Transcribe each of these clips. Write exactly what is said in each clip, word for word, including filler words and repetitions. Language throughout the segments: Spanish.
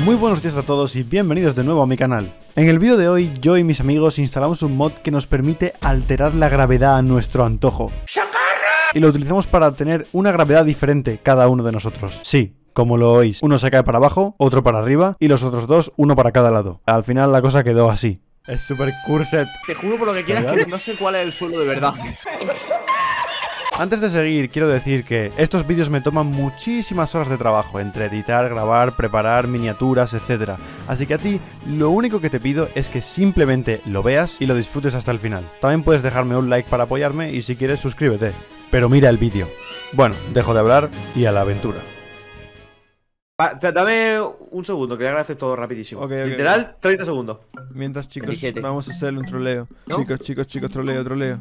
Muy buenos días a todos y bienvenidos de nuevo a mi canal. En el vídeo de hoy, yo y mis amigos instalamos un mod que nos permite alterar la gravedad a nuestro antojo. ¡Socorro! Y lo utilizamos para obtener una gravedad diferente cada uno de nosotros. Sí, como lo oís, uno se cae para abajo, otro para arriba y los otros dos, uno para cada lado. Al final la cosa quedó así. Es super cursed. Te juro por lo que quieras que no sé cuál es el suelo de verdad. Antes de seguir, quiero decir que estos vídeos me toman muchísimas horas de trabajo, entre editar, grabar, preparar, miniaturas, etcétera. Así que a ti, lo único que te pido es que simplemente lo veas y lo disfrutes hasta el final. También puedes dejarme un like para apoyarme y si quieres suscríbete. Pero mira el vídeo. Bueno, dejo de hablar y a la aventura. Va, dame un segundo, que voy a hacer todo rapidísimo. Okay, okay, Literal, okay. treinta segundos. Mientras, chicos, veintisiete. vamos a hacerle un troleo. ¿No? Chicos, chicos, chicos, troleo, troleo.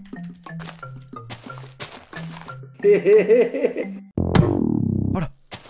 ¡Para!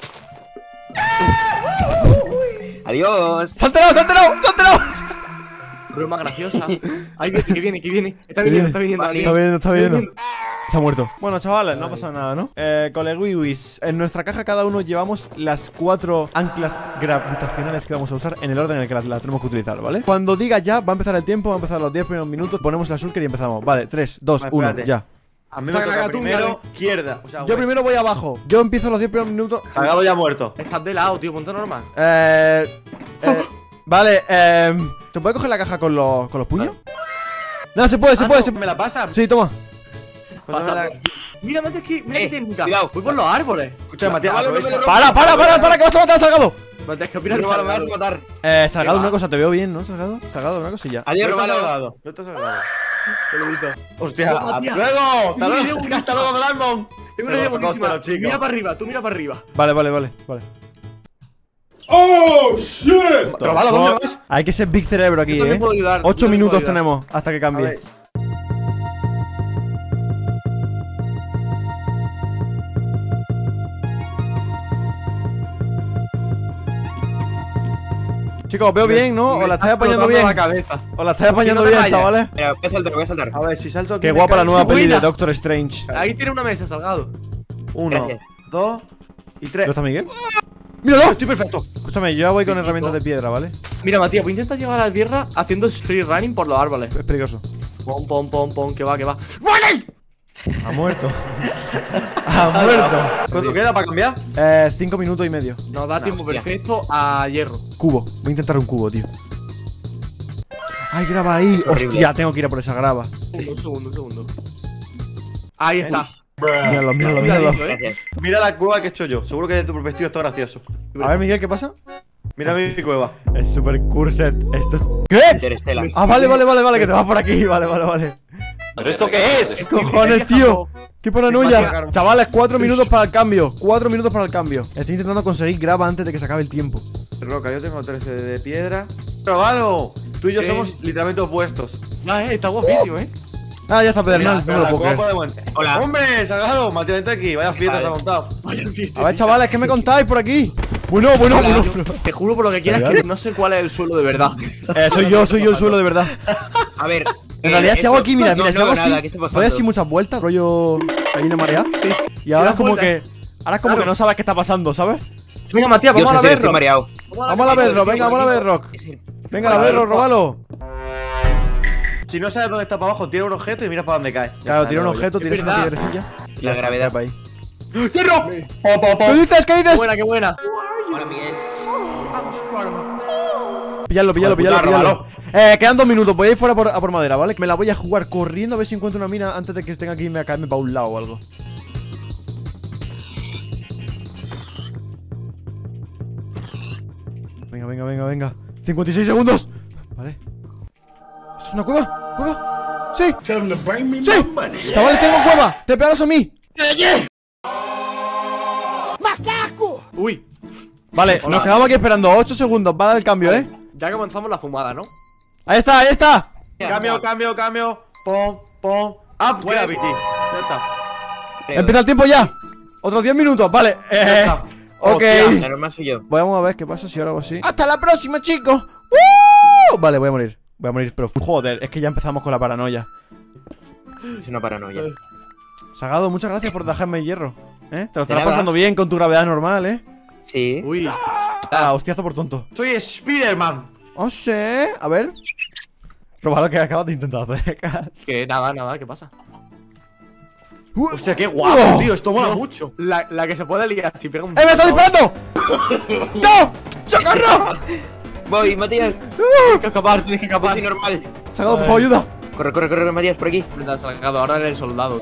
Adiós. ¡Sáltalo, sáltalo, sáltalo! Broma graciosa. Ay, que que viene, que viene. Está viniendo, está viniendo. Está viendo, está viendo. Se ha muerto. Bueno, chavales, no ha pasado nada, ¿no? Eh, coleguiwis, en nuestra caja cada uno llevamos las cuatro anclas gravitacionales que vamos a usar en el orden en el que las, las tenemos que utilizar, ¿vale? Cuando diga ya, va a empezar el tiempo, va a empezar los diez primeros minutos, ponemos la shulker y empezamos. Vale, tres, dos, Vale, uno, espérate. ya. A mí me Saca toca la gatunga, primero, ¿eh? izquierda. O sea, Yo west. primero voy abajo. Yo empiezo los diez primeros minutos. Salgado ya muerto. Estás de lado, tío, ponte normal. Eh. eh vale, eh. ¿Se puede coger la caja con los, con los puños? No, se puede, se Ah, puede. no, se- ¿Me la pasa? Sí, toma. Pasa. la- Mira, Matías, que mira qué Eh, técnica. cuidado. Voy por los árboles. Escucha, Matías, Vale, aprovecha. vale, vale. Para, para, para, para, que vas a matar a Salgado. Matías, que opinas No, de me vas a Salgado? matar. Eh, Salgado, va? una cosa, te veo bien, ¿no? Salgado, Salgado, una cosilla. Adiós, ¿No te has Romano. salgado? ¿No te has salgado? Saludito. Hostia, No, hasta Matías. luego. Hasta Tengo una idea luego, buenísima. hasta luego, Doraemon. Tengo una idea Pero, buenísima. cóstalo, chico. Mira para arriba, tú mira para arriba. Vale, vale, vale, vale. Robado, ¿dónde vas? Hay que ser big cerebro aquí, Yo también eh. puedo ayudar. yo Ocho también minutos puedo ayudar. tenemos hasta que A cambie. ver. Chicos, veo bien, ¿no? ¿Os la estáis apañando Explotando bien? la cabeza. ¿Os la estáis apañando no te bien, vayas. chavales? Mira, voy a saltar, voy a saltar. A ver, si salto aquí. Qué me guapa la cae. nueva peli de buena. Doctor Strange. Ahí tiene una mesa, Salgado. Uno, Gracias. dos y ¿Dónde tres. está Miguel? ¡Míralo! Estoy perfecto. Escúchame, yo ya voy con herramientas de piedra, ¿vale? Mira, Matías, voy a intentar llegar a la tierra haciendo free running por los árboles. Es peligroso. Pom, pom, pom, pom, que va, que va. Ha muerto. Ha muerto. ¿Cuánto queda para cambiar? Eh, cinco minutos y medio. Nos da tiempo hostia. perfecto a hierro. Cubo. Voy a intentar un cubo, tío. ¡Ay, graba ahí! Horrible. ¡Hostia! Tengo que ir a por esa grava. Un segundo, un segundo. Ahí está. Míralo, míralo, míralo. Cuidadito, ¿eh? Gracias. Mira la cueva que he hecho yo. Seguro que de tu vestido está gracioso. A ver, Miguel, ¿qué pasa? Mira mi cueva. Es super cursed. Esto es... ¿Qué? Interstellar. Ah, vale, vale, vale, vale, que te vas por aquí. Vale, vale, vale. ¿Pero esto qué es? ¿Qué cojones, tío? ¡Qué paranoia! Chavales, cuatro minutos para el cambio. Cuatro minutos para el cambio. Estoy intentando conseguir grava antes de que se acabe el tiempo. Roca, yo tengo trece de piedra. Robalo. Tú y yo ¿Qué? somos literalmente opuestos. Ah, eh, está guapísimo, ¿eh? Ah, ya está Pedernal. Mira, No me lo la puedo cueva creer. podemos- Hola. ¡Hombre, Salgado! Matías, vente aquí. Vaya fiesta Vale. se ha montado. Vaya fiesta. A ver, chavales, ¿qué me contáis por aquí? Bueno, bueno, Hola, bueno. yo te juro por lo que quieras que no sé cuál es el suelo de verdad. Eh, soy yo, soy yo el suelo de verdad. A ver. En realidad, si hago aquí, mira, mira, si hago nada, ¿qué así, está doy pasando? así muchas vueltas, rollo gallina mareada. Sí. Y ahora das es como vueltas. que. Ahora es como que no sabes qué está pasando, ¿sabes? Venga, Matías, Dios, vamos a en la serio, estoy verlo. mareado. Vamos a la Bedrock, venga, vamos a la Bedrock. Es el- Venga, la Bedrock, róbalo. Si no sabes dónde está para abajo, tira un objeto y mira para dónde cae. Ya Claro, está, tira un no, objeto, Es tiras una verdad. piedrecilla. y La ya está, gravedad. para ahí. ¡Hierro! Po, po, po. ¿Qué dices? ¿Qué Qué dices? buena, qué buena. Hola, Miguel. Pilladlo, pilladlo, Joder, puta, pilladlo, pilladlo. Eh, quedan dos minutos, voy a ir fuera por- a por madera, ¿vale? Me la voy a jugar corriendo a ver si encuentro una mina antes de que tenga que irme a caerme para un lado o algo. Venga, venga, venga, venga. cincuenta y seis segundos. Vale. ¿Esto es una cueva? ¿Cueva? ¡Sí! ¡Sí! ¡Chavales, tengo cueva! ¡Te pegaros a mí! Uy, Vale, Hola. nos quedamos aquí esperando ocho segundos. Va a dar el cambio, ¿eh? ya comenzamos la fumada, ¿no? ¡Ahí está, ahí está! Cambio, cambio, cambio. Pom, pom. Up Pues- gravity. Ya está. Empieza el tiempo ya. Otros diez minutos, vale. Ya Eh, está. ok. Hostia. La normal soy yo. Vamos a ver qué pasa si ahora hago así. ¡Hasta la próxima, chicos! ¡Uh! Vale, voy a morir. Voy a morir, pero joder, es que ya empezamos con la paranoia. Es una paranoia. Sagado, muchas gracias por dejarme el hierro. ¿Eh? Te lo De estarás nada. pasando bien con tu gravedad normal, ¿eh? Sí. Uy, Ah, hostiazo por tonto. Soy Spiderman. Oh, sí. A ver. Roba lo que acabas de intentar hacer. Que nada, nada, ¿qué pasa? Hostia, qué guapo, tío. Esto mola No. mucho. La, la que se puede liar si pega un. ¡Eh, me está disparando! ¡No! ¡Socorro! Voy, Matías. Tienes que escapar, tienes que escapar. Voy normal. Sacado, por favor, ayuda. Corre, corre, corre, Matías, por aquí. Te has sacado, ahora eres el soldado.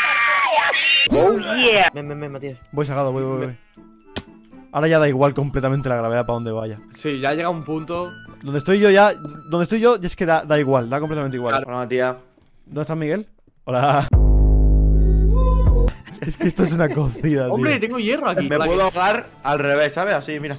Ven, ven, ven, Matías. Voy sacado, voy, voy, voy. Ahora ya da igual completamente la gravedad para donde vaya. Sí, ya llega un punto. Donde estoy yo ya. Donde estoy yo, ya es que da, da igual, da completamente igual. Hola, Matías. ¿Dónde está Miguel? Hola. Es que esto es una cocida, tío. Hombre, tengo hierro aquí. Me Hola, puedo ahogar al revés, ¿sabes? Así, mira.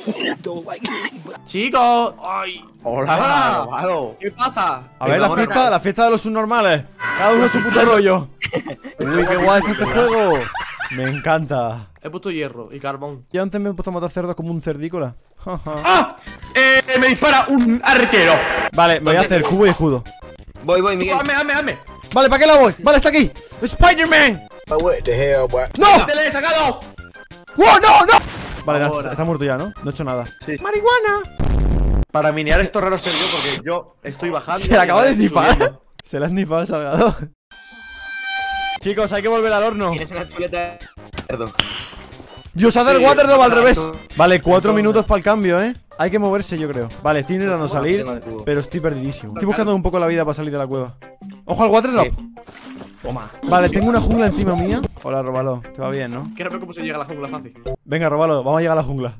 Chicos, ay, Hola, Hola. malo. ¿qué pasa? A ver, la Venga, fiesta, ahora- la fiesta de los subnormales. Cada uno su puto rollo. Uy, qué guay está este juego. Me encanta. He puesto hierro y carbón. Yo antes me he puesto a matar cerdos como un cerdícola. ¡Ah! Eh, me dispara un arquero. Vale, me voy a hacer cubo y escudo. Voy, voy, Miguel. ¡Hazme, hazme, hazme! Vale, ¿para qué la voy? Vale, está aquí. ¡Spider-Man! What the hell, boy? ¡No! ¡Te le he sacado! ¡Wow, no, no! Vale, Ahora. está, está muerto ya, ¿no? No he hecho nada. Sí. ¡Marihuana! Para minear estos raros serví yo porque yo estoy bajando. Se le acaba de y estoy snifar. subiendo. Se le ha snifado el salgado. Chicos, hay que volver al horno. Tienes una chuleta. Perdón. Dios, hace el Sí, Waterdrop al exacto. revés. Vale, cuatro minutos para el cambio, ¿eh? Hay que moverse, yo creo. Vale, estoy intentando salir, Tengo el cubo. pero estoy perdidísimo. Estoy buscando un poco la vida para salir de la cueva. ¡Ojo al Waterdrop! Toma. Vale, tengo una jungla encima mía. Hola, Róbalo. Te va bien, ¿no? Quiero ver cómo se llega a la jungla fácil. Venga, Róbalo, vamos a llegar a la jungla.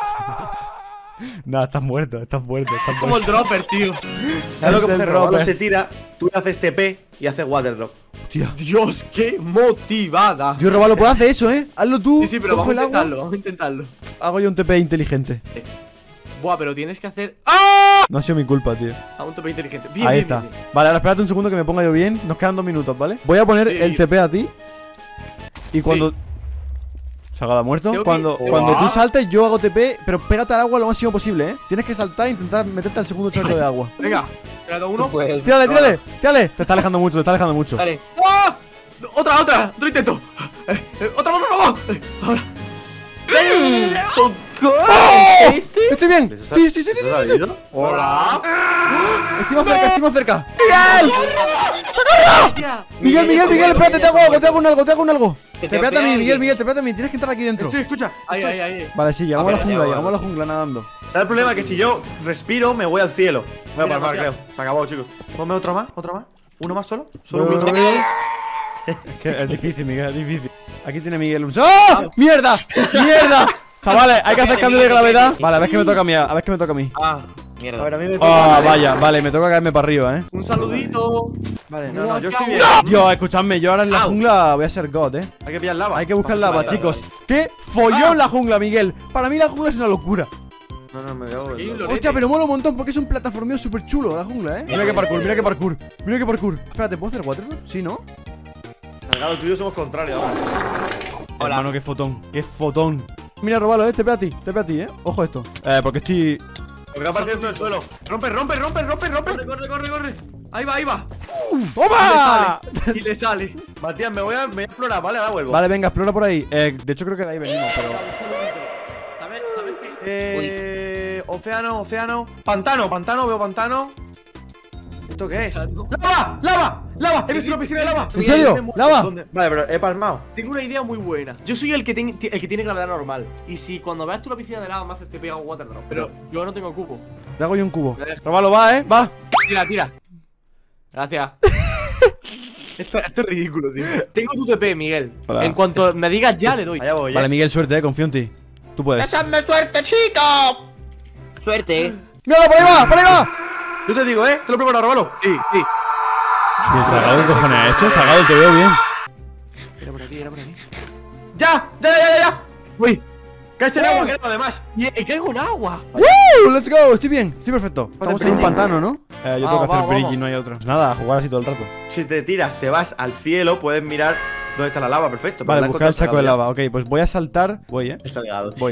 Nah, estás muerto, estás muerto, estás Como el muerto. dropper, tío. ¿Sabes lo que Es el hace? Robalo dropper. se tira, tú le haces T P y haces waterdrop. Hostia. Dios, qué motivada. Dios, Róbalo, puedes hacer eso, ¿eh? Hazlo tú. Sí, sí, pero coge vamos a el agua. intentarlo, vamos a intentarlo. Hago yo un T P inteligente. Buah, pero tienes que hacer. ¡Ah! No ha sido mi culpa, tío. A un T P inteligente. Bien, Ahí bien, está. bien, bien. Vale, ahora espérate un segundo que me ponga yo bien. Nos quedan dos minutos, ¿vale? Voy a poner Sí. el T P a ti. Y cuando. Salgado muerto. Tengo que- Cuando, Guau. cuando tú saltes, yo hago T P, pero pégate al agua lo máximo posible, ¿eh? Tienes que saltar e intentar meterte al segundo charco de agua. Venga, tirado Tú uno. puedes. Tírale, tírale, tírale. Te está alejando mucho, te está alejando mucho. Dale. ¡Ah! Otra, otra, otro intento. Eh, eh, otra, otra, otra. Eh, ahora. ¡Oh! Estoy bien. ¿Les está- Sí, sí, sí, sí, ¿les ha sí, sí. salido? ¡Hola! Estoy más cerca, estoy más cerca. Tía. Miguel, Miguel, Miguel, espérate, te hago algo, te hago un algo, te hago un algo. Que Te te pégate a mí, vea Miguel, alguien. Miguel, te pégate a mí. Tienes que entrar aquí dentro. Estoy, escucha. Ahí, ahí, ahí. Vale, sí, llegamos a la Ok, jungla, ya, llegamos a la ya. jungla nadando. ¿Sabes el problema? Que si yo respiro, me voy al cielo. Voy a Mira, palmar, Matías. creo. Se acabó, chicos. Ponme otro más, otro más. ¿Uno más solo? Solo Voy, un voy, bicho. voy, voy. Que es difícil, Miguel, es difícil. Aquí tiene Miguel un. ¡Oh! ¡Mierda! ¡Mierda! Chavales, hay que hacer cambio de gravedad. Vale, a ver que me toca a mí, a ver que me toca a mí. Ah, A mierda. ver, a mí me Ah, vaya, vale, me toca caerme para arriba, eh. Un saludito. Vale, no, no, yo estoy bien. Dios, escuchadme, yo ahora en la jungla voy a ser God, eh. Hay que pillar lava. Hay que buscar lava, Vale, vale, chicos. ¡Qué follón la jungla, Miguel! Para mí la jungla es una locura. vale. No, no, me veo. Aquí hay un el- lorete. Hostia, pero mola un montón porque es un plataformeo súper chulo la jungla, eh. Mira qué parkour, mira qué parkour. Mira qué parkour. Espérate, ¿puedo hacer waterfall? Sí, ¿no? Salgado, tú y yo somos contrarios ahora. Hola. Hermano, qué fotón, qué fotón. Mira, Robalo, eh, te pega a ti, te pega a ti, eh. Ojo esto. Eh, porque estoy. Porque ha aparecido todo el suelo. Rompe, rompe, rompe, rompe, rompe. Corre, corre, corre, corre. Ahí va, ahí va. ¡Toma! Y le sale. Matías, me voy a, me voy a explorar, vale, ahora vuelvo. Vale, venga, explora por ahí. Eh, de hecho, creo que de ahí venimos, pero. ¿Sabes? ¿Sabes qué? Eh. Océano, océano. Pantano, pantano, veo pantano. ¿Esto qué es? Pantano. ¡Lava! ¡Lava! ¡Lava! ¡He visto una piscina de lava! ¿En serio? Me muero. ¿Lava? ¿Dónde? Vale, pero he palmado. Tengo una idea muy buena. Yo soy el que, ten- el que tiene gravedad normal. Y si cuando veas tú la piscina de lava me haces te pega un water drop. Pero yo no tengo cubo. Te hago yo un cubo. Robalo, va, eh, va. Tira, tira. Gracias. esto, esto es ridículo, tío. Tengo tu T P, Miguel. Hola. En cuanto me digas ya, le doy. Allá voy, Vale, eh. Miguel, suerte, eh, confío en ti. Tú puedes. ¡Echadme suerte, chico! Suerte. ¡Míralo, por ahí va, por ahí va! Yo te digo, eh. Te lo preparo, Róbalo. Sí, sí. ¿Qué Salgado, qué cojones has hecho? Salgado, te veo bien. Era por aquí, era por aquí. ¡Ya! ¡Ya, ya, ya, ya! Uy. ¡Caes en agua, creo, además! Y y caigo en agua. ¡Woo! ¡Let's go! Estoy bien, estoy perfecto. Estamos en un bridging. pantano, ¿no? Eh, yo tengo que Vamos, hacer vamos, bridge y vamos. no hay otro. Pues nada, a jugar así todo el rato. Si te tiras, te vas al cielo, puedes mirar dónde está la lava, perfecto. Vale, Pero la he buscar el saco de encontrado lava. Ok, pues voy a saltar. Voy, eh. ya. Está ligado, tío. Voy.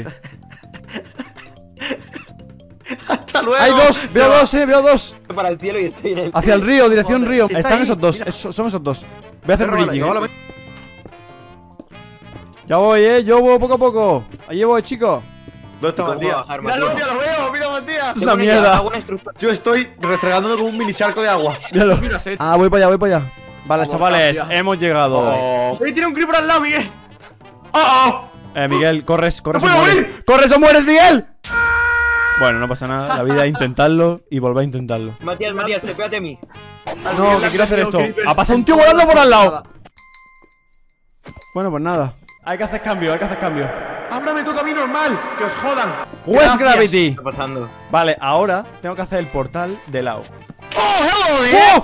¡Hasta luego! ¡Hay dos! Se ¡Veo va. dos, eh! ¡Veo dos! Para el cielo y estoy en el. Hacia el río, dirección Joder, río. está Están ahí, esos dos. mira. Eso- son esos dos. Voy a hacer Róbalo, bridging. róbalo, eh. Ya voy, eh. Yo voy poco a poco. Allí voy, chicos. ¿Dónde está ¿Cómo Matías? bajar, Míralo, Matías? tío, lo veo, mira Matías. Es una mierda. Hago una estructura. Yo estoy restregándome como un mini charco de agua. Míralo. Mira, set. Ah, voy para allá, voy para allá. Vale, Vamos, chavales, gracias. hemos llegado. Oh. ¡Ahí tiene un creeper al lado, Miguel! ¡Oh, oh! Eh, Miguel, corres, corres ¡No o puedo mueres. ir! ¡Corres o mueres, Miguel! Bueno, no pasa nada. La vida es intentarlo y volver a intentarlo. Matías, Matías, te pégate a mí. No, que quiero hacer esto. Ha pasado un tío volando por al lado. Bueno, pues nada. Hay que hacer cambio, hay que hacer cambio. ¡Ábrame tu camino normal! ¡Que os jodan! West Gracias. Gravity. ¿Qué está pasando? Vale, ahora tengo que hacer el portal de lado. ¡Oh, hello, Miguel!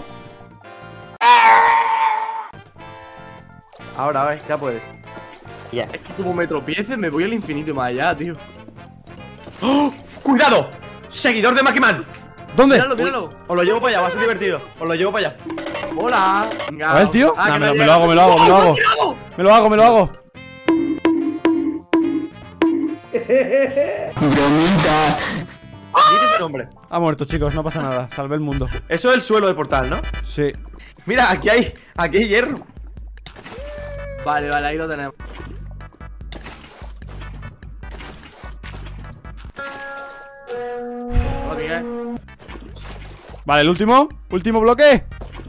Ahora, a ver, ya puedes. Ya. Es que como me tropiece, me voy al infinito y más allá, tío. ¡Oh! ¡Cuidado! ¡Seguidor de Makiman! ¿Dónde? Míralo, míralo. Os lo llevo para allá, va a ser divertido. Os lo llevo para allá. Hola. Venga. A ver, tío. Ah, Nah, que me, lo, me me lo hago, me lo hago, me lo hago. ¡Tirado! Me lo hago, me lo hago. Dile ese nombre. Ha muerto, chicos, no pasa nada. Salvé el mundo. Eso es el suelo del portal, ¿no? Sí. Mira, aquí hay, aquí hay hierro. Vale, vale, ahí lo tenemos. Hola, Miguel. Vale, el último. Último bloque.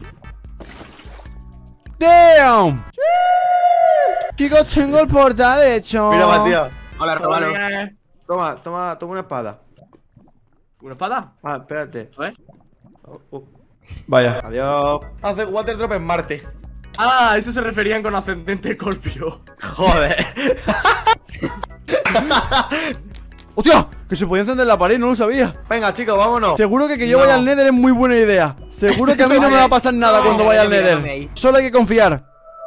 ¡Damn! Chicos, tengo el portal hecho. Mira, Matías. Hola, Hola, Romano. Miguel. Toma, toma, toma una espada. ¿Una espada? Ah, espérate. A ver. Oh, oh. Vaya. Adiós. Hace water drop en Marte. Ah, eso se referían con ascendente Scorpio. Joder. ¡Hostia! Que se podía encender la pared, no lo sabía. Venga, chicos, vámonos. Seguro que que yo No. vaya al Nether es muy buena idea. Seguro que a mí no me va a pasar nada No, cuando vaya al mira, mira, Nether. mira. Solo hay que confiar.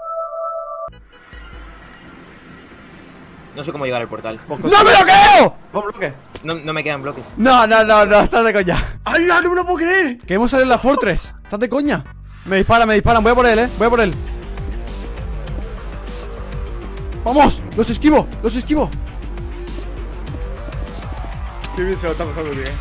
No sé cómo llegar al portal. ¡No me lo creo! ¿Vos bloque? No, no me quedan bloques. No, no, no, no, estás de coña. ¡Ay, no, no me lo puedo creer! Que hemos salido en la Fortress. Estás de coña. Me disparan, me disparan. Voy a por él, eh. Voy a por él. ¡Vamos! ¡Los esquivo! ¡Los esquivo! Qué bien se lo está pasando, tío.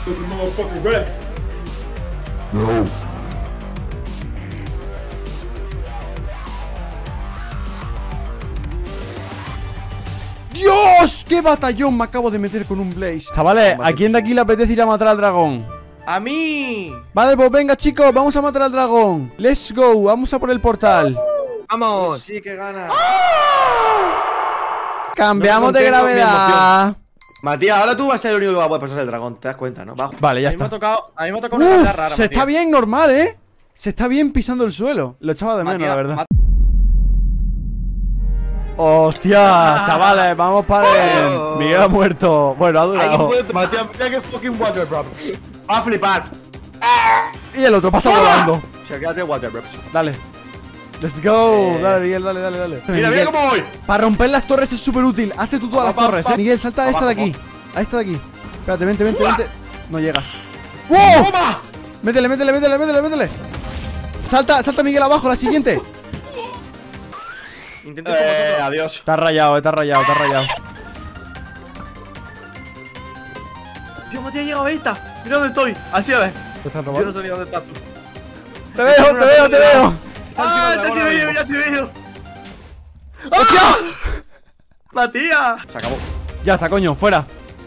¡Dios! ¡Qué batallón me acabo de meter con un Blaze! Chavales, ¿a quién de aquí le apetece ir a matar al dragón? ¡A mí! Vale, pues venga, chicos, vamos a matar al dragón. Let's go, vamos a por el portal. ¡Vamos! Sí, que gana. Cambiamos No de me contengo, mi gravedad. Matías, ahora tú vas a ser el único que va a poder pasar el dragón. ¿Te das cuenta, no? Va. Vale, ya A mí me ha está. tocado, a mí me ha tocado una carta Uf, rara, se Matías. está bien normal, ¿eh? Se está bien pisando el suelo. Lo echaba de menos, Matías, la verdad. Mat- Hostia, chavales, vamos para él. Miguel ha muerto. Bueno, ha ¿Alguien durado. puede- Matías, mira que fucking water drop. Va a flipar. Y el otro pasa volando. Chequéate water drops. Dale. Let's go. Eh. Dale, Miguel, dale, dale, dale. Mira, mira Miguel, cómo voy. para romper las torres es súper útil. Hazte tú todas las Pa, pa, torres, pa. eh. Miguel, salta a esta de Abajo, aquí. A esta de aquí. Espérate, vente, vente, vente. No llegas. ¡Wow! ¡Toma! Métele, métele, métele, métele, métele. Salta, salta Miguel abajo, la siguiente. Intento ir con Eh, vosotros. adiós. Está rayado, está rayado, está rayado. Tío, Matías, ha llegado a esta. Mira dónde estoy. Así a ver. ¿Te están Yo no robando? sé ni dónde estás tú. Te veo, te veo, te veo. ¡Ah, encima ya del te dragón veo, ahora ya te veo! ¡Hostia! ¡Matías! Se acabó. Ya está, coño, fuera.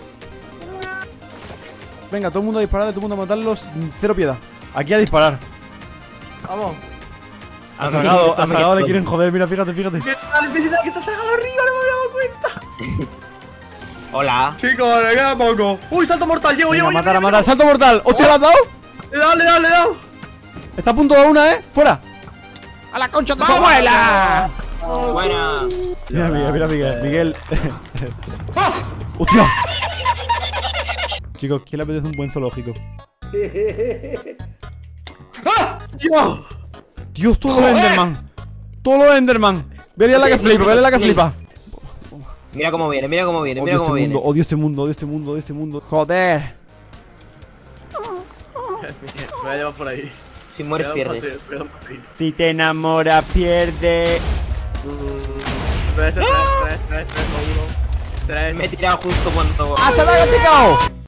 Venga, todo el mundo a disparar, todo el mundo a matarlos. Cero piedad. Aquí a disparar. Vamos. A A mí Salgado, esto a me Salgado le quedó. quieren joder, mira, fíjate, fíjate. ¡Qué necesidad que te has sacado arriba! ¡No me había dado cuenta! Hola. Chicos, le queda poco. ¡Uy, salto mortal! ¡Llevo, Venga, llevo, a llevo! matar, a llevo, matar. ¡Salto mortal! ¡Hostia, le has dado! ¡Le he dado, le he dado, le he dado! Está a punto de una, ¿eh? ¡Fuera! ¡A la concha de tu abuela! Buena. Mira, Miguel, mira, Miguel. Miguel. ¡Hostia! Chicos, ¿quién le apetece un buen zoológico? ¡Dios! Dios, todo lo Enderman. Todo lo Enderman. Vele a la que flipa, vele a la que flipa. Mira cómo viene, mira cómo viene, Odio mira este cómo viene. mundo, odio este mundo, odio este mundo, odio este mundo. Joder. Me voy a llevar por ahí. Si Me mueres, voy a dar un pierdes. paseo, me voy a dar un paseo. Si te enamoras, pierde. Tres, tres, tres, tres, tres, uno. Tres. Me he tirado justo cuando. ¡Hasta luego, chicos!